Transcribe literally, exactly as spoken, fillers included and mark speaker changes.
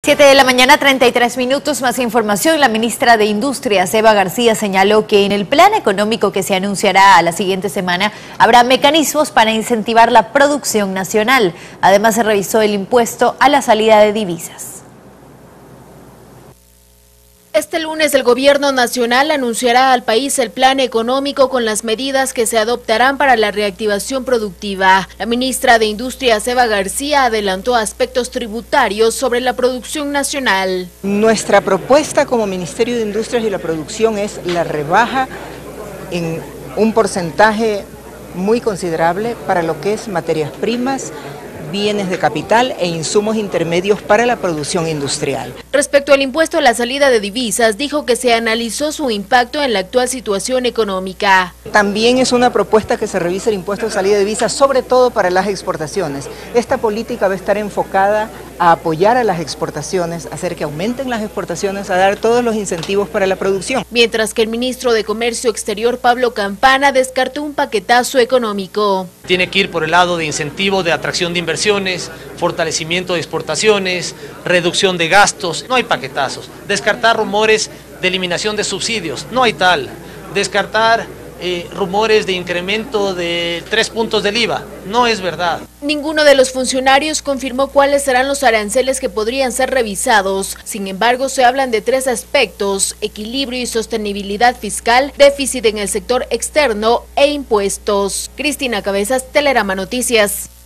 Speaker 1: siete de la mañana, treinta y tres minutos, más información. La ministra de Industrias, Eva García, señaló que en el plan económico que se anunciará a la siguiente semana habrá mecanismos para incentivar la producción nacional. Además, se revisó el impuesto a la salida de divisas.
Speaker 2: Este lunes el gobierno nacional anunciará al país el plan económico con las medidas que se adoptarán para la reactivación productiva. La ministra de Industrias, Eva García, adelantó aspectos tributarios sobre la producción nacional.
Speaker 3: Nuestra propuesta como Ministerio de Industrias y la Producción es la rebaja en un porcentaje muy considerable para lo que es materias primas, bienes de capital e insumos intermedios para la producción industrial.
Speaker 2: Respecto al impuesto a la salida de divisas, dijo que se analizó su impacto en la actual situación económica.
Speaker 3: También es una propuesta que se revise el impuesto a salida de divisas, sobre todo para las exportaciones. Esta política va a estar enfocada a apoyar a las exportaciones, a hacer que aumenten las exportaciones, a dar todos los incentivos para la producción.
Speaker 2: Mientras que el ministro de Comercio Exterior, Pablo Campana, descartó un paquetazo económico.
Speaker 4: Tiene que ir por el lado de incentivo de atracción de inversiones, fortalecimiento de exportaciones, reducción de gastos. No hay paquetazos. Descartar rumores de eliminación de subsidios, no hay tal. Descartar eh, rumores de incremento de tres puntos del I V A, no es verdad.
Speaker 2: Ninguno de los funcionarios confirmó cuáles serán los aranceles que podrían ser revisados. Sin embargo, se hablan de tres aspectos: equilibrio y sostenibilidad fiscal, déficit en el sector externo e impuestos. Cristina Cabezas, Telerama Noticias.